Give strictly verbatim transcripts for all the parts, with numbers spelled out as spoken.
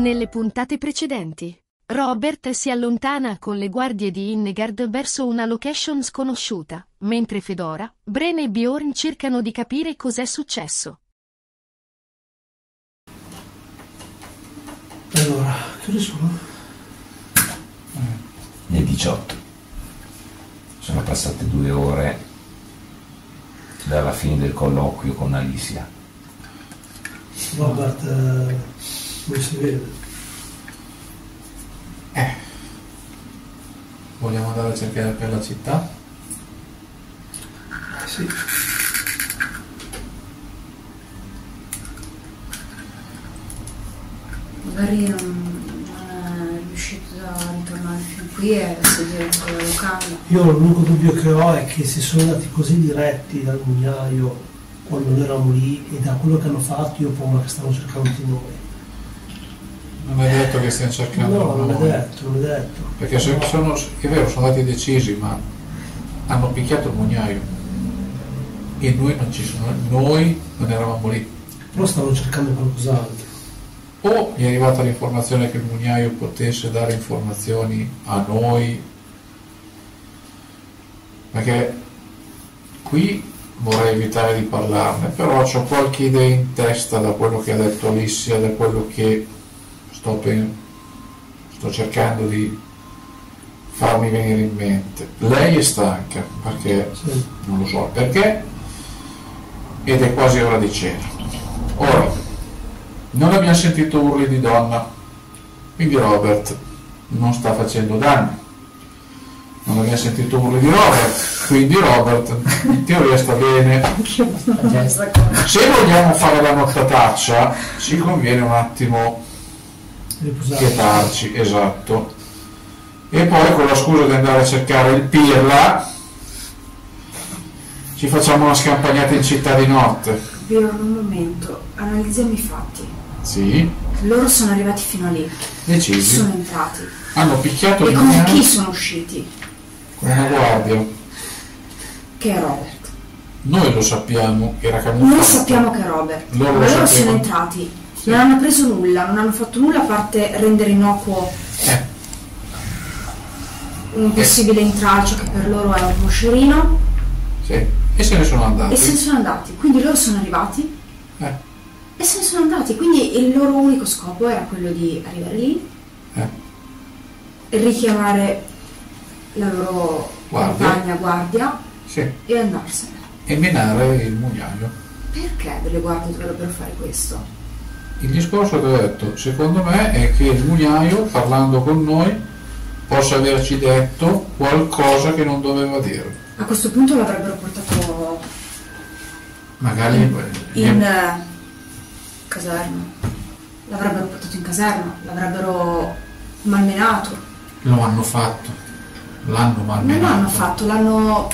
Nelle puntate precedenti, Robert si allontana con le guardie di Innegard verso una location sconosciuta, mentre Fedora, Bren e Bjorn cercano di capire cos'è successo. Allora, che ore sono? Le diciotto. Sono passate due ore dalla fine del colloquio con Alicia. Robert, eh, come si vede? Eh. Vogliamo andare a cercare per la città? Eh sì. Magari non, non è riuscito a ritornare fin qui e a sedere in quella locanda. Io l'unico dubbio che ho è che si sono andati così diretti dal mugnaio quando noi eravamo lì, e da quello che hanno fatto io ho paura che stanno cercando di noi. Non è detto che stiano cercando No, non è noi. detto, non è detto. Perché se sono, è vero, sono andati decisi, ma hanno picchiato il mugnaio e noi non ci sono, noi non eravamo lì. Però stanno cercando qualcos'altro. O gli è arrivata l'informazione che il mugnaio potesse dare informazioni a noi, perché qui vorrei evitare di parlarne, però ho qualche idea in testa da quello che ha detto Alicia, da quello che sto, pen- sto cercando di farmi venire in mente. Lei è stanca, perché Sì. non lo so perché, ed è quasi ora di cena. Ora, non abbiamo sentito urli di donna, quindi Robert non sta facendo danni. Non abbiamo sentito urli di Robert, quindi Robert in teoria sta bene. Se vogliamo fare la nottataccia ci conviene un attimo Riposarci. chietarci, esatto, e poi con la scusa di andare a cercare il Pirla ci facciamo una scampagnata in città di notte. Bjorn, un momento, analizziamo i fatti. Sì, Loro sono arrivati fino a lì, decisi, sono entrati. hanno picchiato E il con mio chi sono usciti? con una guardia. Che è Robert. Noi lo sappiamo, era camuffato. Noi sappiamo che è Robert, Loro ma lo loro sono sapevano. entrati, Sì. non hanno preso nulla, non hanno fatto nulla a parte rendere innocuo Eh, un possibile intralcio che per loro è un moscerino, sì, e se ne sono andati. e se ne sono andati. Quindi loro sono arrivati Eh, e se ne sono andati. Quindi il loro unico scopo era quello di arrivare lì, eh, richiamare la loro Guardia. compagna guardia sì, e andarsene. e menare il mugnaio. Perché delle guardie dovrebbero fare questo? Il discorso che ho detto, secondo me, è che il mugnaio, parlando con noi, possa averci detto qualcosa che non doveva dire. A questo punto l'avrebbero portato Magari in eh, caserma, l'avrebbero portato in caserma, l'avrebbero malmenato. lo hanno fatto, l'hanno Non malmenato. l'hanno fatto, l'hanno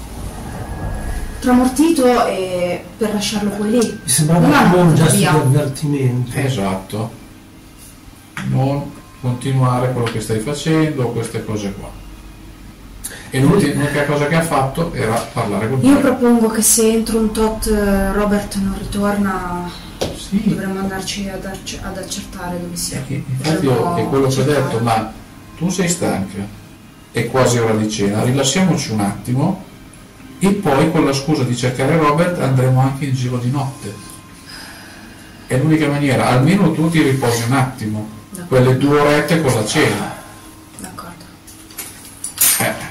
tramortito e per lasciarlo poi lì. Mi sembrava Non l'hanno come un portato gesto via. di avvertimento. Esatto, non continuare quello che stai facendo, queste cose qua. E l'ultima l'unica cosa che ha fatto era parlare con Io noi. propongo che se entro un tot eh, Robert non ritorna, Sì, dovremmo andarci ad, acc- ad accertare dove sia. eh, infatti io, è quello che ho detto, ma tu sei stanca, è quasi ora di cena, rilassiamoci un attimo e poi con la scusa di cercare Robert andremo anche in giro di notte. È l'unica maniera, almeno tu ti riposi un attimo, quelle due orette con la cena. D'accordo. Eh,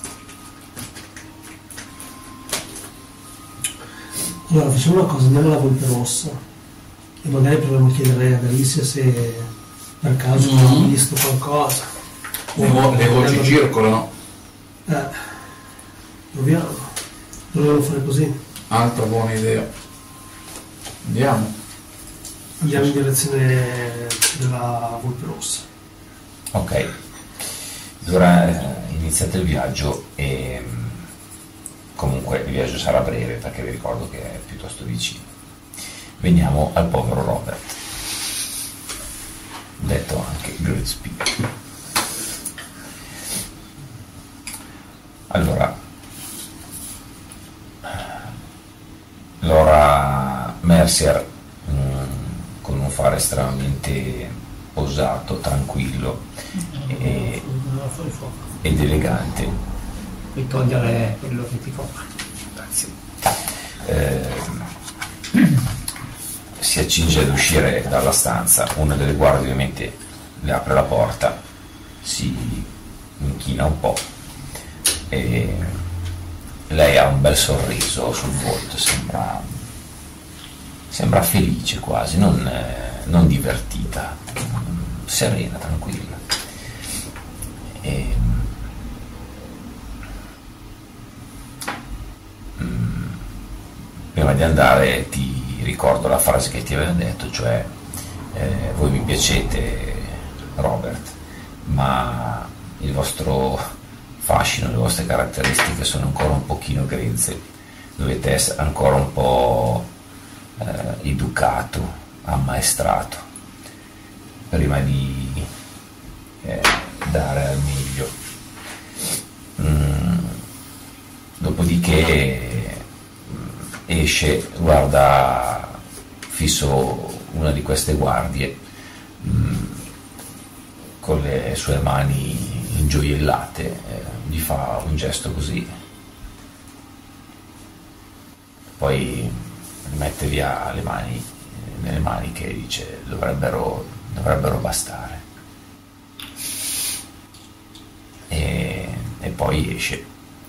Allora facciamo una cosa, andiamo alla Volpe Rossa e magari proviamo a chiedere ad Alicia se per caso Mm. hanno visto qualcosa. le, vo- le voci circolano, Eh, proviamo. Proviamo a fare così. altra buona idea. Andiamo. Andiamo in direzione della Volpe Rossa. Ok, allora eh, iniziate il viaggio e mm, comunque il viaggio sarà breve perché vi ricordo che è piuttosto vicino. Veniamo al povero Robert, detto anche Great Speak. Allora, Laura Mercier, mh, con un fare estremamente posato, tranquillo e, No, fuori fuoco. ed elegante. Puoi togliere quello che ti copre. Grazie. Eh, si accinge ad uscire dalla stanza, una delle guardie ovviamente le apre la porta, si inchina un po' e lei ha un bel sorriso sul volto, sembra, sembra felice quasi, non, eh, non divertita, serena, tranquilla. E, mm, prima di andare ti ricordo la frase che ti aveva detto, cioè eh, voi mi piacete, Robert, ma il vostro fascino, le vostre caratteristiche sono ancora un pochino grezze, dovete essere ancora un po' eh, educato, ammaestrato, prima di eh, dare al meglio. Mm, dopodiché esce, guarda fisso una di queste guardie mh, con le sue mani ingioiellate, eh, gli fa un gesto così, poi mette via le mani eh, nelle maniche e dice dovrebbero, dovrebbero bastare, e, e poi esce.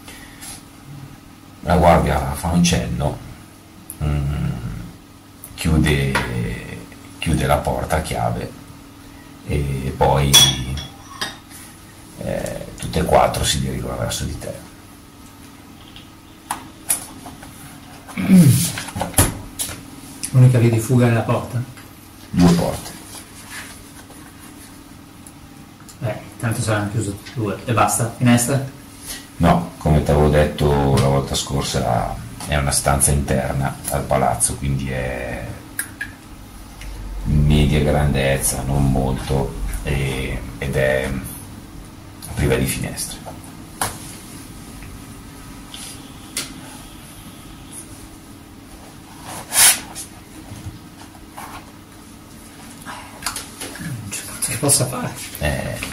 La guardia fa un cenno, Mm, chiude, chiude la porta a chiave e poi eh, tutte e quattro si dirigono verso di te. L'unica via di fuga è la porta? Due porte. Eh, tanto saranno chiuse due. E basta? Finestra? No, come ti avevo detto la volta scorsa, è una stanza interna al palazzo, quindi è media grandezza, non molto, e, ed è priva di finestre. Non c'è cosa che possa fare. Eh,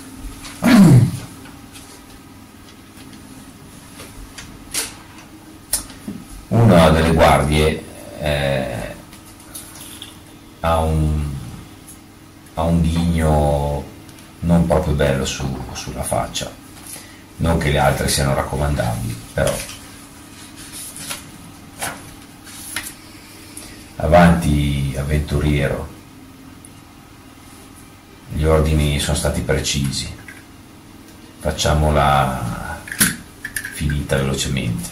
una delle guardie eh, ha un ha un ghigno non proprio bello su, sulla faccia, non che le altre siano raccomandabili, però avanti avventuriero, gli ordini sono stati precisi, facciamola finita velocemente.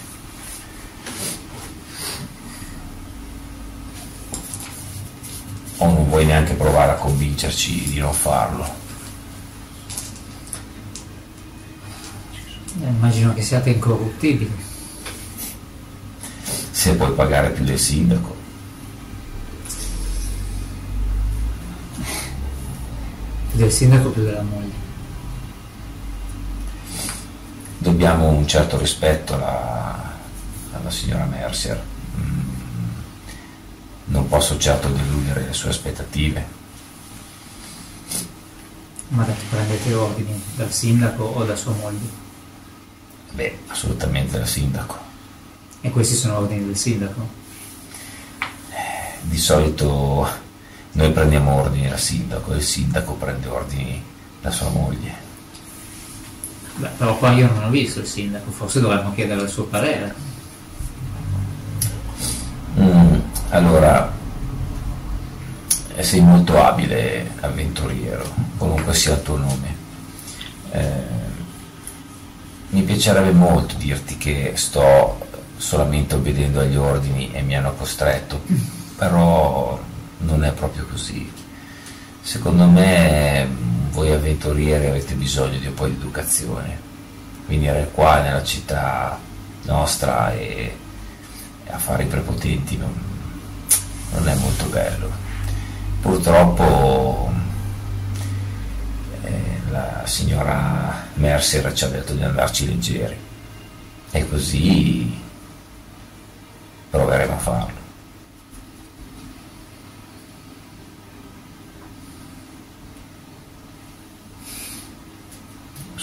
O non vuoi neanche provare a convincerci di non farlo? Eh, immagino che siate incorruttibili. Se puoi pagare più del sindaco. Più del sindaco, più della moglie. Dobbiamo un certo rispetto alla, alla signora Mercer. Mm, non posso certo deludere le sue aspettative. Ma prendete ordini dal sindaco o da sua moglie? Beh, assolutamente dal sindaco. E questi sono ordini del sindaco? Di solito noi prendiamo ordini dal sindaco e il sindaco prende ordini da sua moglie. Beh, però qua io non ho visto il sindaco, forse dovremmo chiedere il suo parere. Mm, allora, sei molto abile avventuriero, comunque sia il tuo nome. Eh, mi piacerebbe molto dirti che sto solamente obbedendo agli ordini e mi hanno costretto, però non è proprio così. Secondo me voi avventurieri avete bisogno di un po' di educazione. Venire qua nella città nostra e, e a fare i prepotenti non, non è molto bello. Purtroppo eh, la signora Mercer ci ha detto di andarci leggeri e così proveremo a farlo.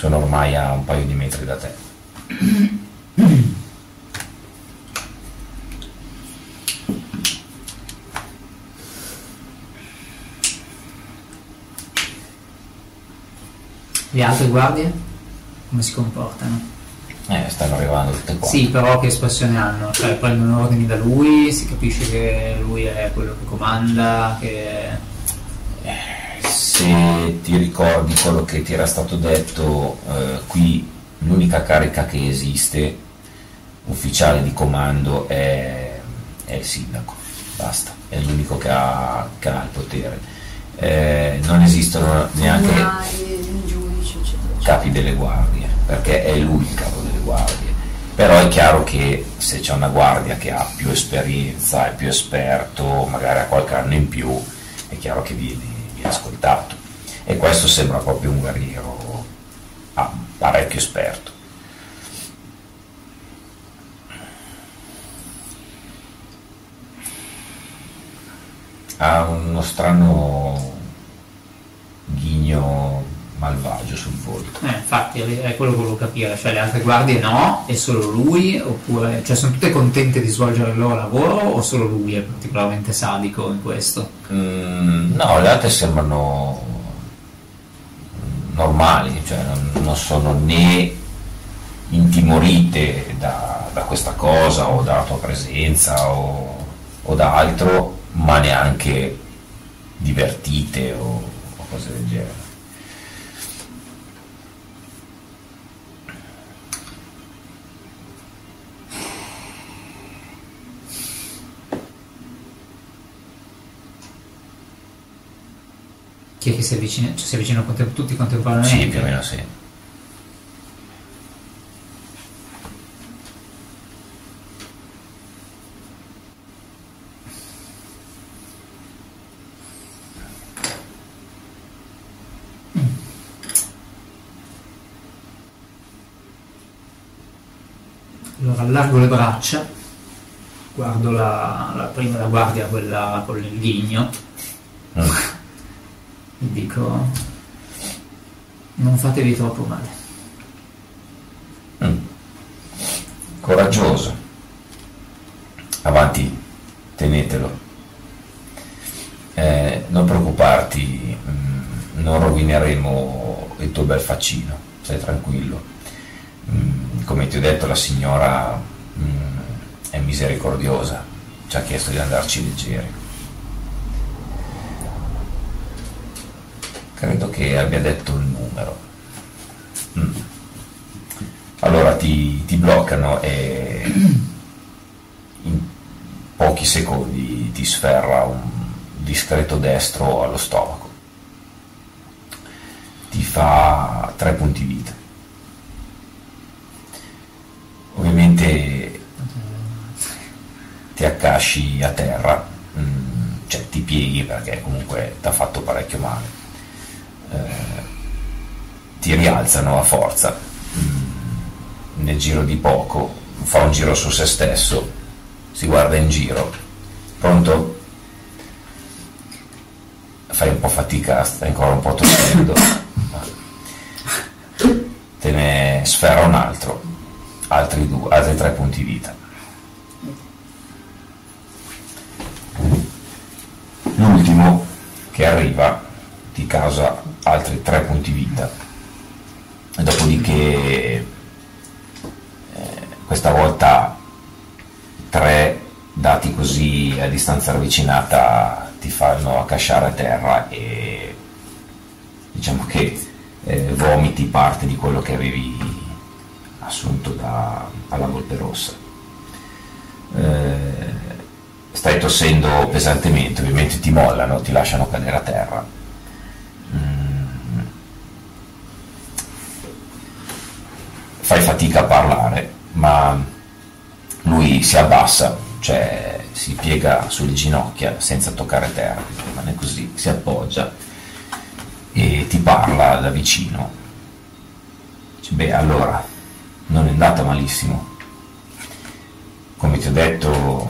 sono ormai a un paio di metri da te. Le altre guardie come si comportano? Eh, stanno arrivando tutte qua. Sì, però che espressione hanno? Cioè prendono ordini da lui, si capisce che lui è quello che comanda, che... Se ti ricordi quello che ti era stato detto, eh, qui l'unica carica che esiste, ufficiale di comando, è, è il sindaco, basta, è l'unico che ha, che ha il potere. Eh, non esistono neanche capi delle guardie, perché è lui il capo delle guardie. Però è chiaro che se c'è una guardia che ha più esperienza, è più esperto, magari ha qualche anno in più, è chiaro che viene, viene ascoltato. E questo sembra proprio un guerriero ah, parecchio esperto. Ha uno strano ghigno malvagio sul volto. Eh, infatti è quello che volevo capire, cioè le altre guardie no, è solo lui, oppure cioè sono tutte contente di svolgere il loro lavoro o solo lui è particolarmente sadico in questo? Mm, no, le altre sembrano normali, cioè non, non sono né intimorite da, da questa cosa o dalla tua presenza o, o da altro, ma neanche divertite o, o cose del genere. Chi è che si avvicina? Cioè si avvicinano contem- tutti contemporaneamente? Sì, più o meno sì. Allora allargo le braccia, guardo la, la prima la guardia, quella con il ghigno, Mm. e dico: non fatevi troppo male. Mm. Coraggioso. Avanti, tenetelo. Eh, non preoccuparti, mm, non rovineremo il tuo bel faccino, stai tranquillo. Mm, come ti ho detto, la signora mm, è misericordiosa, ci ha chiesto di andarci leggeri. Credo che abbia detto il numero. Mm. Allora ti, ti bloccano e in pochi secondi ti sferra un discreto destro allo stomaco. Ti fa tre punti vita. Ovviamente ti accasci a terra, mm, cioè ti pieghi perché comunque ti ha fatto parecchio male. Eh, ti rialzano a forza, mm, nel giro di poco, fa un giro su se stesso, si guarda in giro, pronto? Fai un po' fatica, stai ancora un po' tossendo, te ne sferra un altro, altri due, altri tre punti vita. L'ultimo che arriva ti causa altri tre punti vita, e dopodiché eh, questa volta tre dati così a distanza ravvicinata ti fanno accasciare a terra e diciamo che eh, vomiti parte di quello che avevi assunto da, alla Volpe Rossa. Eh, stai tossendo pesantemente, ovviamente ti mollano, ti lasciano cadere a terra. Mm. Fai fatica a parlare, ma lui si abbassa, cioè si piega sulle ginocchia senza toccare terra, rimane così, si appoggia e ti parla da vicino. Dice, beh, allora, non è andata malissimo. Come ti ho detto,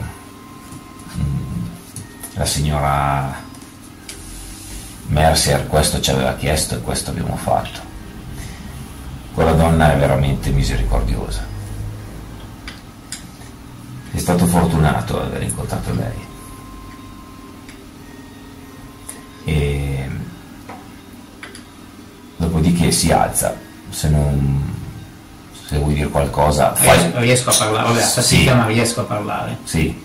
la signora Mercier questo ci aveva chiesto e questo abbiamo fatto. donna è veramente misericordiosa. È stato fortunato aver incontrato lei. E dopodiché si alza. Se non se vuoi dire qualcosa, fai... riesco a parlare, vabbè, fatica, sì, ma riesco a parlare. Sì.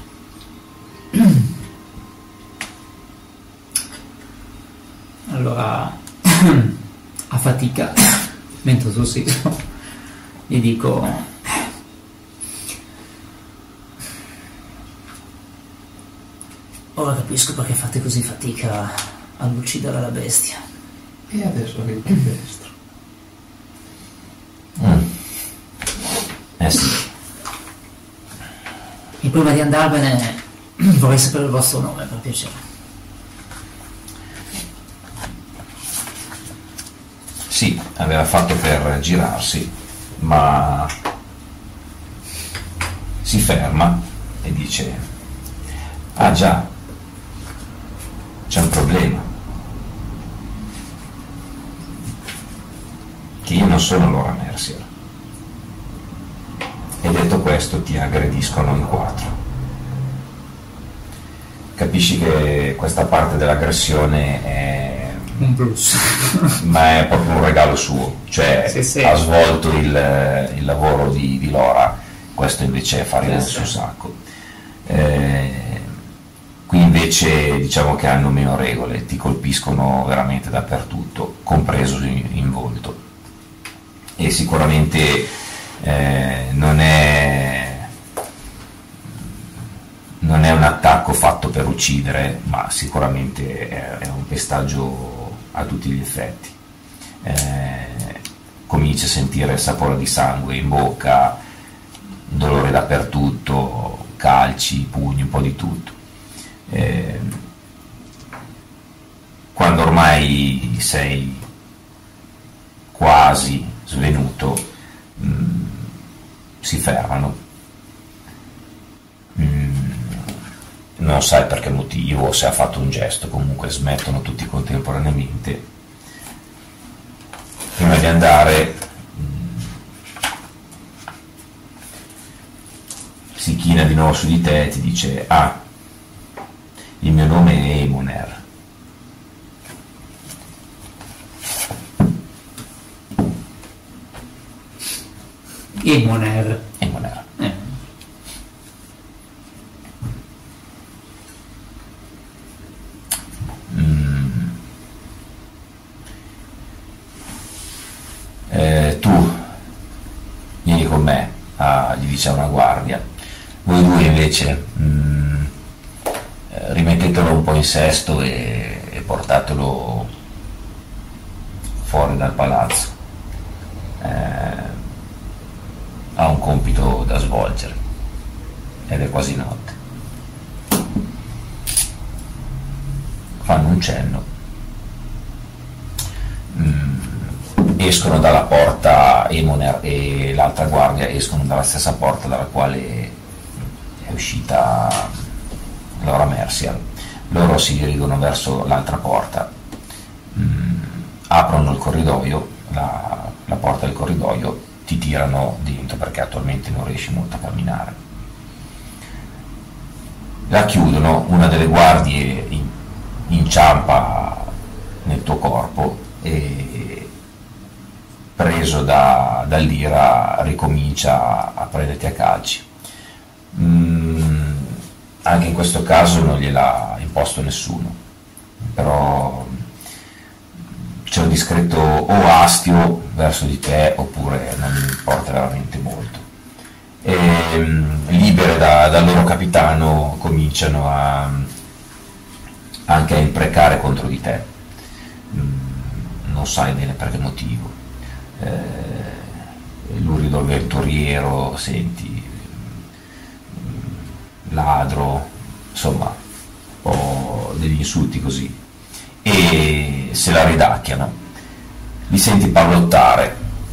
Allora, a fatica, mentre tossico, gli dico: ora capisco perché fate così fatica ad uccidere la bestia. E adesso arriva il destro. Mm. Eh sì. E prima di andarvene vorrei sapere il vostro nome, per piacere. Sì, aveva fatto per girarsi, ma si ferma e dice: ah già, c'è un problema, che io non sono Laura Mercier. E detto questo ti aggrediscono in quattro. Capisci che questa parte dell'aggressione è un plus, ma è proprio un regalo suo, cioè sì, sì. Ha svolto il, il lavoro di, di Laura, questo invece è farina sul sacco. Eh, qui invece diciamo che hanno meno regole, ti colpiscono veramente dappertutto, compreso in, in volto, e sicuramente eh, non è non è un attacco fatto per uccidere, ma sicuramente è, è un pestaggio a tutti gli effetti. Eh, cominci a sentire il sapore di sangue in bocca, dolore dappertutto, calci, pugni, un po' di tutto. Eh, quando ormai sei quasi svenuto, mh, si fermano. Mh, non sai per che motivo, se ha fatto un gesto, comunque smettono tutti contemporaneamente. Prima di andare mh, si china di nuovo su di te e ti dice: ah, il mio nome è Emoner. Emoner. Emoner. Eh. Mm. Eh, tu vieni con me, ah, gli dice a una guardia. Voi due invece mm, eh, rimettetelo un po' in sesto e, e portatelo fuori dal palazzo. Eh, ha un compito da svolgere ed è quasi notte. Fanno un cenno, mm, escono dalla porta, Emoner e l'altra guardia escono dalla stessa porta dalla quale è uscita Laura Mercier. Loro si dirigono verso l'altra porta, mm, aprono il corridoio, la, la porta del corridoio, ti tirano dentro perché attualmente non riesci molto a camminare. La chiudono, una delle guardie in, inciampa nel tuo corpo e, preso da, dall'ira, ricomincia a prenderti a calci. Mm, anche in questo caso non gliel'ha imposto nessuno, però c'è un discreto o astio verso di te oppure non mi importa veramente molto. E, libere da, dal loro capitano, cominciano a, anche a imprecare contro di te. Non sai bene per che motivo. Eh, l'urido avventuriero, senti, ladro, insomma, un po' degli insulti così. E se la ridacchiano, li senti parlottare.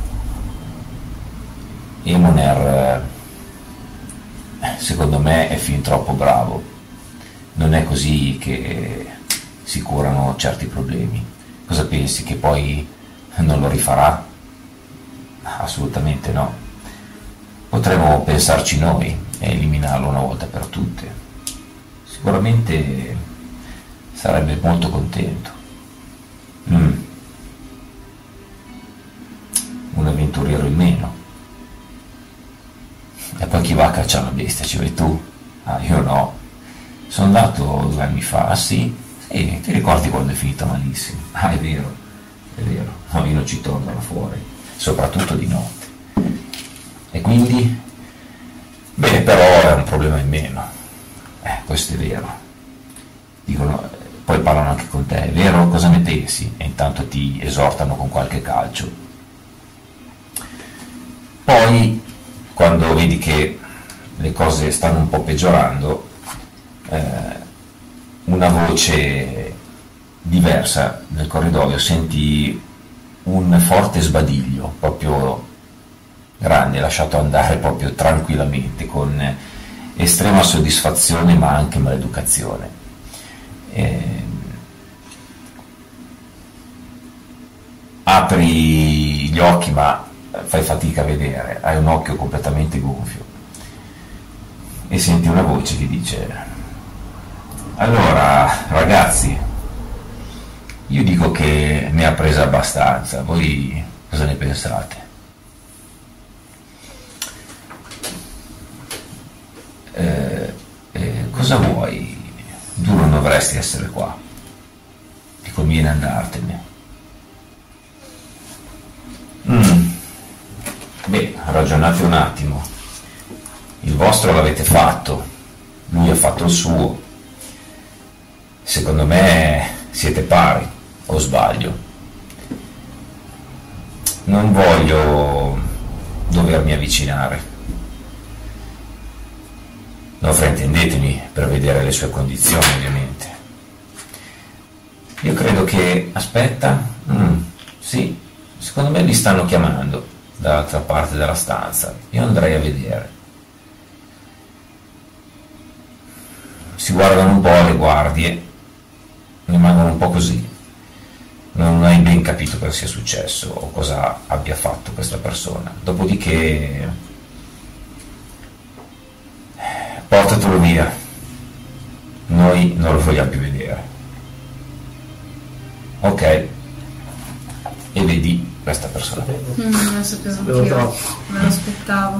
Emoner, secondo me, è fin troppo bravo, non è così che si curano certi problemi. Cosa pensi, che poi non lo rifarà? assolutamente no. Potremmo pensarci noi e eliminarlo una volta per tutte. Sicuramente sarebbe molto contento. Mm. Un avventuriero in meno. E poi chi va a cacciare la bestia? Ci vai tu? Ah, io no. Sono andato due anni fa. Ah sì? Sì, ti ricordi quando è finita malissimo? Ah, è vero, è vero. No, io non ci torno là fuori, soprattutto di notte. E quindi? Bene, però è un problema in meno. Eh, questo è vero. Dicono, poi parlano anche con te, è vero? Cosa ne pensi? E intanto ti esortano con qualche calcio. Poi, quando vedi che le cose stanno un po' peggiorando, eh, una voce diversa nel corridoio, senti un forte sbadiglio, proprio grande, lasciato andare proprio tranquillamente, con estrema soddisfazione ma anche maleducazione. Eh, apri gli occhi ma fai fatica a vedere, hai un occhio completamente gonfio e senti una voce che dice: allora ragazzi, io dico che ne ha presa abbastanza, voi cosa ne pensate? Eh, eh, cosa vuoi? Tu non dovresti essere qua, ti conviene andartene. Mm. Beh, ragionate un attimo, il vostro l'avete fatto, lui ha fatto il suo, secondo me siete pari, o sbaglio? Non voglio dovermi avvicinare, non fraintendetemi, per vedere le sue condizioni ovviamente. Io credo che... aspetta, mm, sì, secondo me li stanno chiamando dall'altra parte della stanza, io andrei a vedere. Si guardano un po' le guardie, rimangono un po' così, non hai ben capito cosa sia successo o cosa abbia fatto questa persona. Dopodiché portatelo via, noi non lo vogliamo più vedere. Ok? E vedi questa persona. Mm, non lo sapevo anch'io, me lo aspettavo.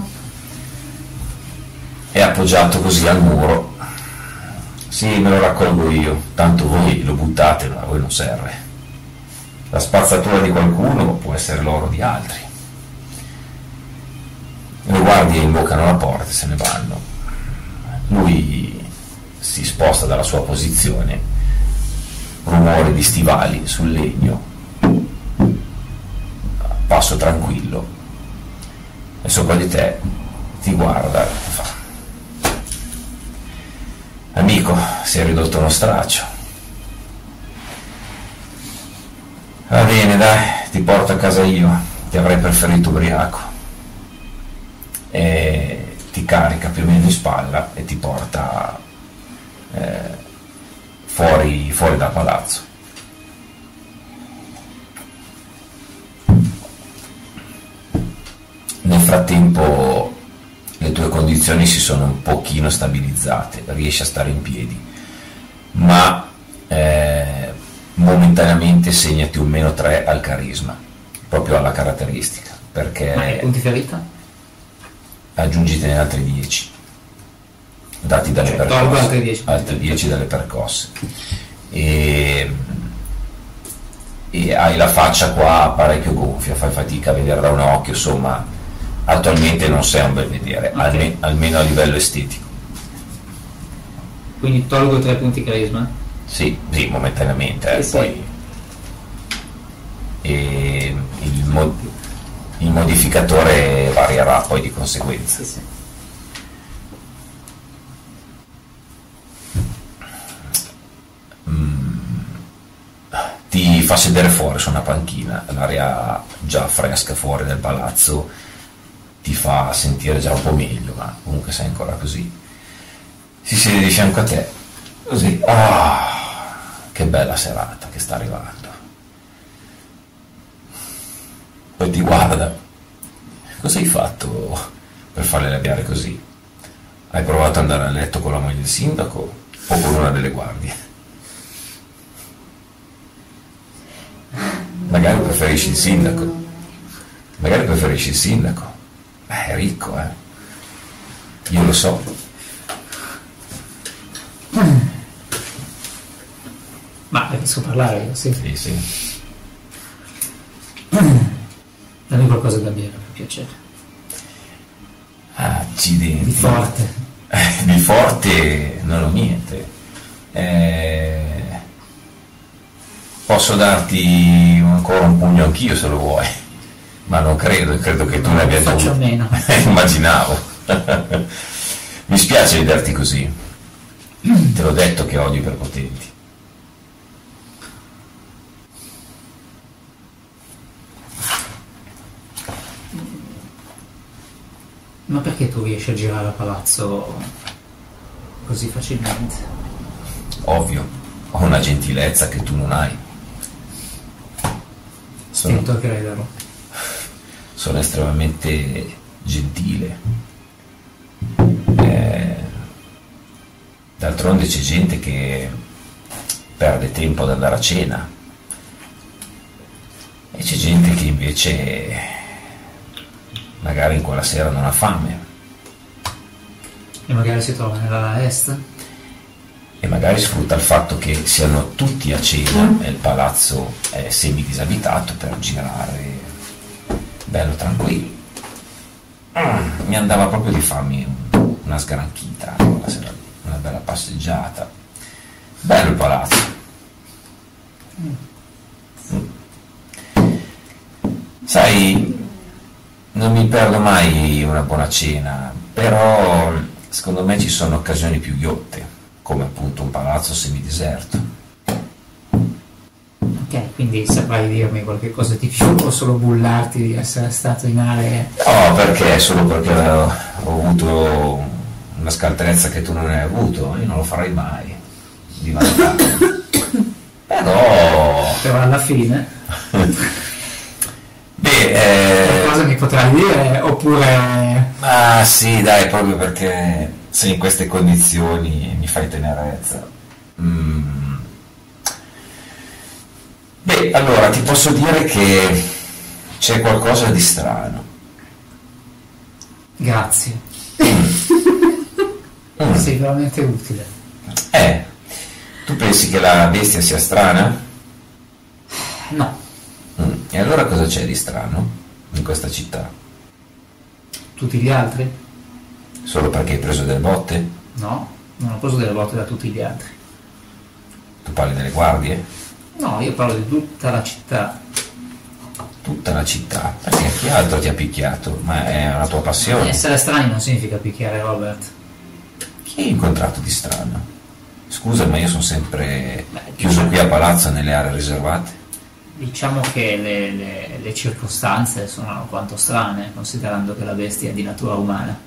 È appoggiato così al muro. Sì, me lo raccolgo io, tanto voi lo buttate, ma a voi non serve. La spazzatura di qualcuno può essere l'oro di altri. Le guardie imboccano la porta e se ne vanno. Lui si sposta dalla sua posizione, rumore di stivali sul legno, passo tranquillo, e sopra di te ti guarda e fa: amico, sei ridotto uno straccio. Va bene, dai, ti porto a casa io, ti avrei preferito ubriaco. E ti carica più o meno in spalla e ti porta eh, fuori, fuori dal palazzo. Nel frattempo le tue condizioni si sono un pochino stabilizzate, riesci a stare in piedi, ma eh, momentaneamente segnati un meno tre al carisma, proprio alla caratteristica, perché ma i punti ferita? Aggiungitene altri dieci dati dalle Cioè, percosse, tolgo altri dieci. altri dieci dalle percosse, e, e hai la faccia qua parecchio gonfia, fai fatica a vedere da un occhio, insomma attualmente non sei un bel vedere, Okay. alme, almeno a livello estetico. Quindi tolgo tre punti carisma? Sì, sì, momentaneamente, eh, Sì, poi e il, mo- il modificatore varierà poi di conseguenza. Sì, sì. Ti fa sedere fuori su una panchina, l'aria già fresca fuori del palazzo ti fa sentire già un po' meglio, ma comunque sei ancora così. Si siede di fianco a te, così, ah, che bella serata che sta arrivando. Poi ti guarda cosa hai fatto per farle arrabbiare così? Hai provato ad andare a letto con la moglie del sindaco o con una delle guardie? Magari preferisci il sindaco. Magari preferisci il sindaco. Beh, è ricco, eh. Io lo so. Ma capisco parlare io, sì. Sì, sì. Dammi qualcosa da bere, per piacere. Accidenti. Di forte. Eh, di forte non ho niente. Eh, posso darti ancora un pugno anch'io se lo vuoi, ma non credo, credo che tu ne abbia già Faccio a avuto. meno. Immaginavo. Mi spiace vederti così. Te l'ho detto che odio i prepotenti. Ma perché tu riesci a girare a palazzo così facilmente? Ovvio, ho una gentilezza che tu non hai. Sono, Sento che crederlo. sono estremamente gentile. Eh, d'altronde c'è gente che perde tempo ad andare a cena e c'è gente che invece magari in quella sera non ha fame E magari si trova nell'ala est? e magari sfrutta il fatto che siano tutti a cena e il palazzo è semidisabitato per girare bello tranquillo. Mm, mi andava proprio di farmi una sgranchita quella sera lì, una bella passeggiata. Bello il palazzo. Mm. Sai, non mi perdo mai una buona cena, però secondo me ci sono occasioni più ghiotte, come appunto un palazzo semideserto. Ok, quindi saprai dirmi qualche cosa di più o solo bullarti di essere stato in aree... No, perché? Solo perché ho avuto una scaltrezza che tu non hai avuto, io non lo farei mai, di vantarmi. Però... Però alla fine Beh, eh... cosa mi potrai dire? Oppure... ah sì, dai, proprio perché sei in queste condizioni mi fai tenerezza. Mm. Beh, allora ti posso dire che c'è qualcosa di strano. Grazie. Mm. Sei veramente utile. Eh, tu pensi che la bestia sia strana? No, Mm. E allora cosa c'è di strano in questa città? tutti gli altri? Solo perché hai preso delle botte? No, non ho preso delle volte da tutti gli altri. Tu parli delle guardie? No, io parlo di tutta la città. Tutta la città? Perché chi altro ti ha picchiato? Ma è una tua passione? Essere strani non significa picchiare, Robert. Chi hai incontrato di strano? Scusa, ma io sono sempre Beh, chiuso diciamo- qui a palazzo nelle aree riservate. Diciamo che le, le- le circostanze sono alquanto strane, considerando che la bestia è di natura umana.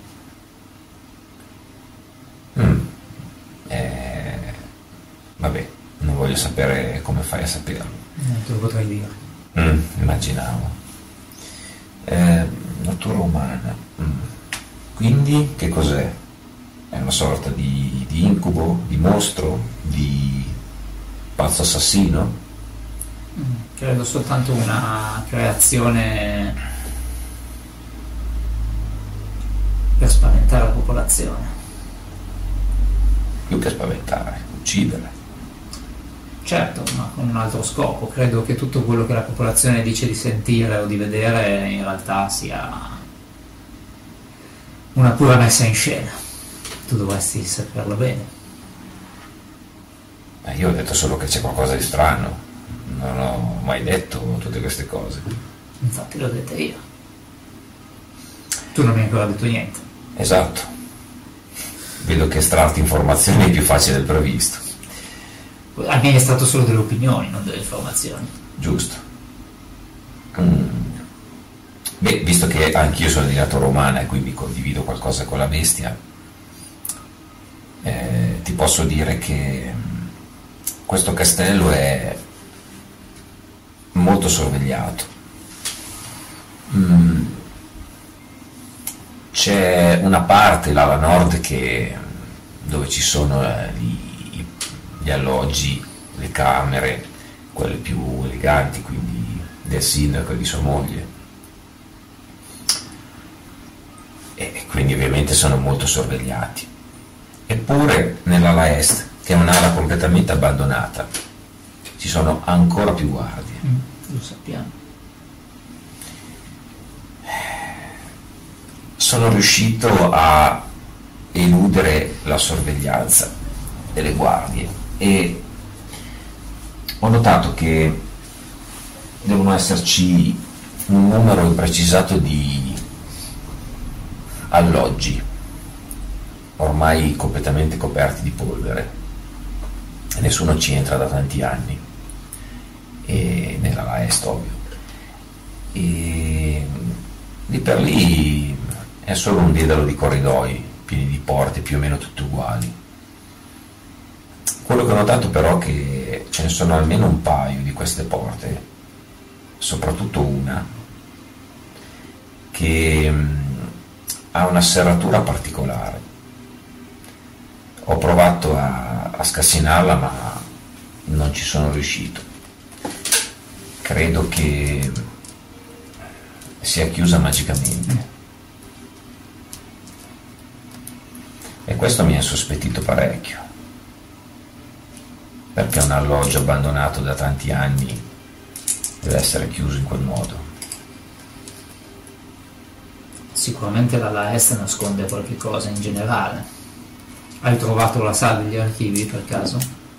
Mm. Eh, vabbè, non voglio sapere come fai a saperlo. Non te lo potrei dire. Mm, immaginavo. Eh, natura umana. Mm. Quindi che cos'è? È una sorta di, di incubo, di mostro, di pazzo assassino? Mm, Credo soltanto una creazione per spaventare la popolazione. Più che spaventare, uccidere. Certo, ma con un altro scopo. Credo che tutto quello che la popolazione dice di sentire o di vedere in realtà sia una pura messa in scena. Tu dovresti saperlo bene. Eh, io ho detto solo che c'è qualcosa di strano. Non ho mai detto tutte queste cose. Infatti l'ho detta io. Tu non mi hai ancora detto niente. Esatto. Vedo che estrarti informazioni è più facile del previsto. A me è stato solo delle opinioni, non delle informazioni. Giusto. Mm. Beh, visto che anch'io sono di natura umana e quindi condivido qualcosa con la bestia, eh, ti posso dire che mm, questo castello è molto sorvegliato. Mm. c'è una parte, l'ala nord, che, dove ci sono eh, gli, gli alloggi, le camere, quelle più eleganti, quindi del sindaco e di sua moglie. E quindi ovviamente sono molto sorvegliati. Eppure nell'ala est, che è un'ala completamente abbandonata, ci sono ancora più guardie. Mm, lo sappiamo. Sono riuscito a eludere la sorveglianza delle guardie e ho notato che devono esserci un numero imprecisato di alloggi ormai completamente coperti di polvere e nessuno ci entra da tanti anni, e nella est ovvio, e lì per lì è solo un dedalo di corridoi pieni di porte più o meno tutte uguali. Quello che ho notato però è che ce ne sono almeno un paio di queste porte, soprattutto una che ha una serratura particolare. Ho provato a, a scassinarla, ma non ci sono riuscito. Credo che sia chiusa magicamente. E questo mi ha insospettito parecchio, perché un alloggio abbandonato da tanti anni deve essere chiuso in quel modo. Sicuramente l'ala est nasconde qualche cosa in generale. Hai trovato la sala degli archivi per caso?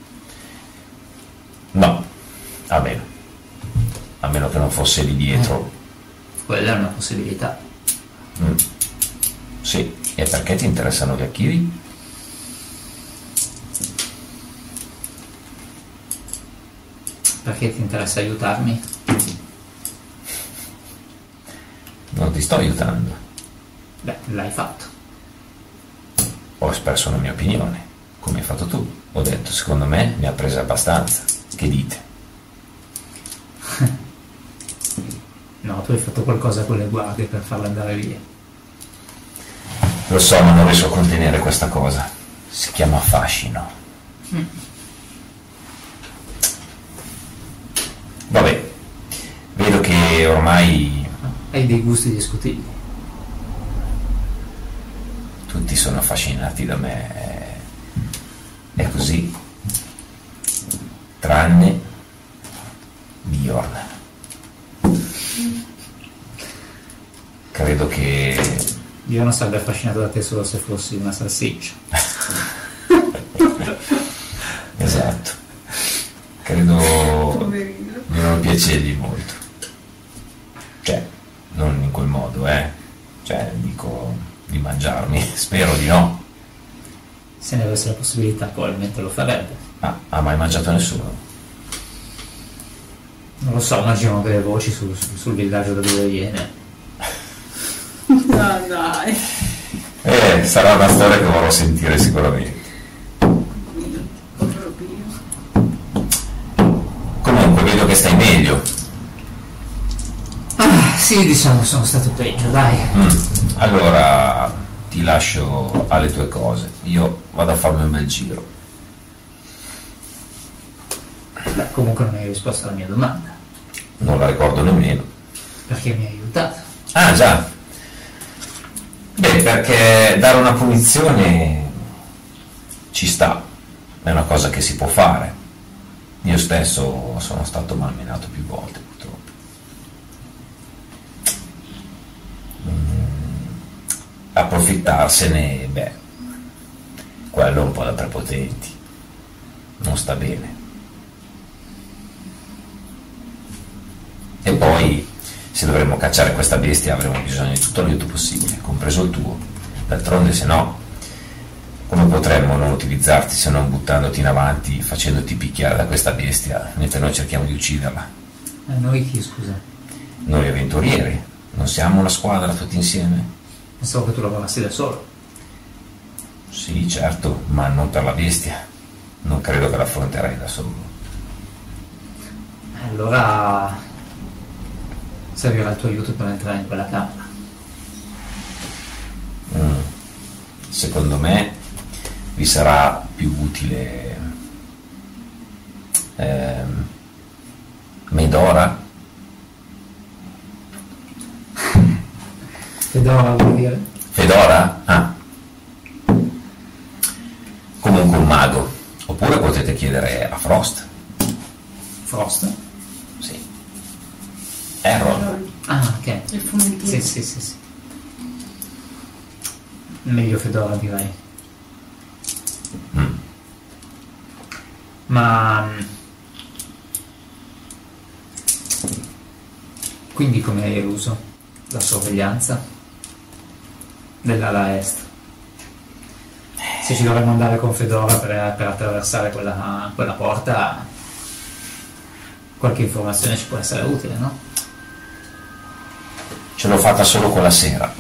No, a meno. A meno che non fosse lì dietro. Eh, quella è una possibilità. Mm. Sì, e perché ti interessano gli archivi? Perché ti interessa aiutarmi? Non ti sto aiutando. Beh, l'hai fatto. Ho espresso la mia opinione, come hai fatto tu. Ho detto, secondo me mi ha preso abbastanza. Che dite? No, tu hai fatto qualcosa con le guardie per farle andare via. Lo so, ma non riesco a contenere questa cosa. Si chiama fascino. Mm. Vabbè, vedo che ormai Hai dei gusti discutibili. tutti sono affascinati da me. È così. Tranne Bjorn. Credo che... Io non sarebbe affascinato da te solo se fossi una salsiccia. Esatto. Credo Poverino. di non piacergli molto. Cioè, non in quel modo, eh. Cioè, dico di mangiarmi. Spero di no. Se ne avesse la possibilità probabilmente lo farebbe. Ah, ha mai mangiato nessuno? Non lo so, ma girano delle voci sul, sul, sul villaggio da dove viene. No, dai. Eh, sarà una storia che vorrò sentire sicuramente. Povero Pio. Comunque, vedo che stai meglio. Ah, sì, diciamo sono stato peggio, dai. Mm. Allora, ti lascio alle tue cose. Io vado a farmi un bel giro. Beh, comunque non hai risposto alla mia domanda. Non la ricordo nemmeno. Perché mi hai aiutato? Ah, già. Beh, perché dare una punizione ci sta, è una cosa che si può fare. Io stesso sono stato malmenato più volte, purtroppo. Mm, approfittarsene, beh, quello è un po' da prepotenti, non sta bene. E poi, se dovremmo cacciare questa bestia, avremo bisogno di tutto l'aiuto possibile, compreso il tuo. D'altronde, se no, come potremmo non utilizzarti se non buttandoti in avanti, facendoti picchiare da questa bestia mentre noi cerchiamo di ucciderla? Eh, noi chi, scusa? Noi avventurieri, non siamo una squadra tutti insieme? Pensavo che tu lavoravassi da solo. Sì, certo, ma non per la bestia. Non credo che l'affronterei da solo. Allora servirà il tuo aiuto per entrare in quella camera. secondo me vi sarà più utile ehm, Medora. Fedora vuol dire? Fedora? Ah. Comunque un mago. Oppure potete chiedere a Frost. Frost? Sì. Errol. Ah, ok. Il fumettino. Sì, sì, sì, sì. Meglio Fedora, direi. Mm. Ma quindi come hai eluso la sorveglianza dell'ala est? Se ci dovremmo andare con Fedora per, per attraversare quella, quella porta, qualche informazione ci può essere utile, no? Ce l'ho fatta solo quella sera.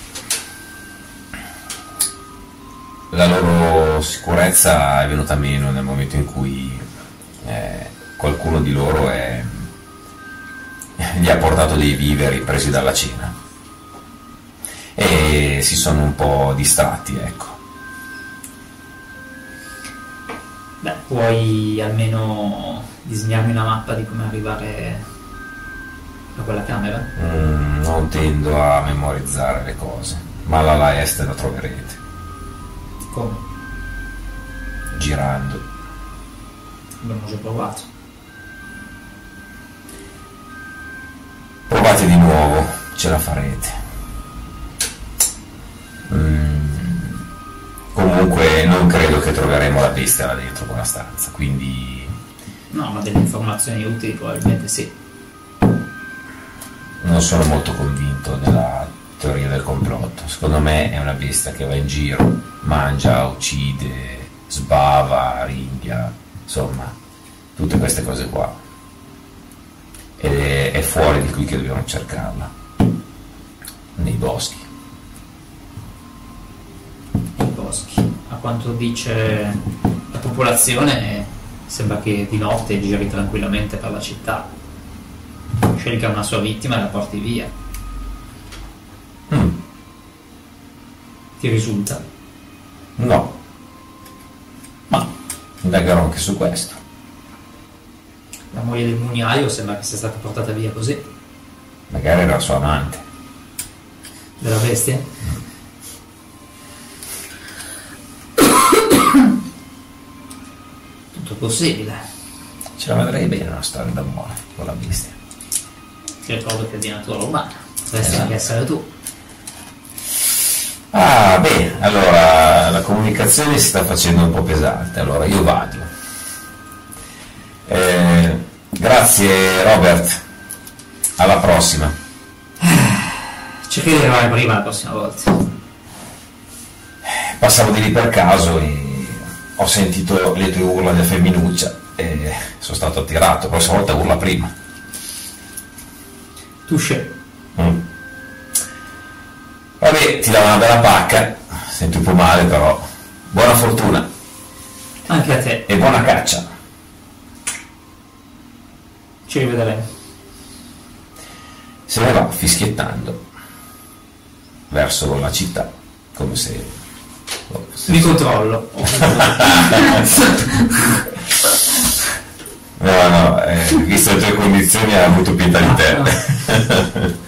La loro sicurezza è venuta meno nel momento in cui eh, qualcuno di loro è, gli ha portato dei viveri presi dalla cena e si sono un po' distratti, ecco. Beh, puoi almeno disegnarmi una mappa di come arrivare a quella camera? Mm, non tendo a memorizzare le cose, ma l'ala est la troverete. Come? Girando. Abbiamo già provato. Provate di nuovo, ce la farete. Mm, comunque non credo che troveremo la bestia là dentro quella stanza, quindi No, ma delle informazioni utili probabilmente sì. non sono molto convinto della teoria del complotto. Secondo me è una bestia che va in giro, mangia, uccide, sbava, ringhia, insomma, tutte queste cose qua. Ed è, è fuori di qui che dobbiamo cercarla, nei boschi. I boschi. A quanto dice la popolazione, sembra che di notte giri tranquillamente per la città, scelga una sua vittima e la porti via. Mm. Ti risulta? No, ma indagherò anche su questo. La moglie del mugnaio sembra che sia stata portata via così. Magari era sua amante. Della bestia? Tutto possibile. Ce la vedrei bene una storia d'amore con la bestia. Ti ricordo che è di natura umana. Dovresti Esatto. anche essere tu. Ah, bene, allora la comunicazione si sta facendo un po' pesante, allora io vado. Eh, grazie Robert, alla prossima. Cerchi di arrivare prima la prossima volta. Passavo di lì per caso e ho sentito le tue urla di femminuccia e sono stato attirato, la prossima volta urla prima. Touché. Mm. Vabbè, ti dà una bella pacca, senti un po' male però. Buona fortuna Anche a te. e buona caccia. Ci rivedremo. Se ne va fischiettando verso la città, come se... Vi controllo. No, no, eh, visto le tue condizioni ha avuto pietà di te.